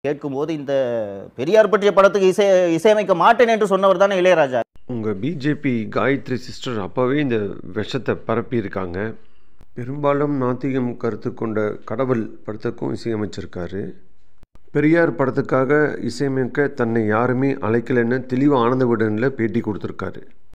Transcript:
கேட்கும்போது இந்த பெரியார் பற்றிய படத்துக்கு இசையமைக்க மாட்டேன் என்று சொன்னவர் தானே இளையராஜா. உங்கள் பிஜேபி காயத்ரி சிஸ்டர் அப்போவே இந்த விஷத்தை பரப்பியிருக்காங்க. பெரும்பாலும் நாத்திகம் கருத்து கொண்ட கடவுள் படத்துக்கும் இசையமைச்சிருக்காரு. பெரியார் படத்துக்காக இசையமைக்க தன்னை யாருமே அழைக்கலைன்னு தெளிவாக ஆனந்த விகடனில் பேட்டி கொடுத்துருக்காரு.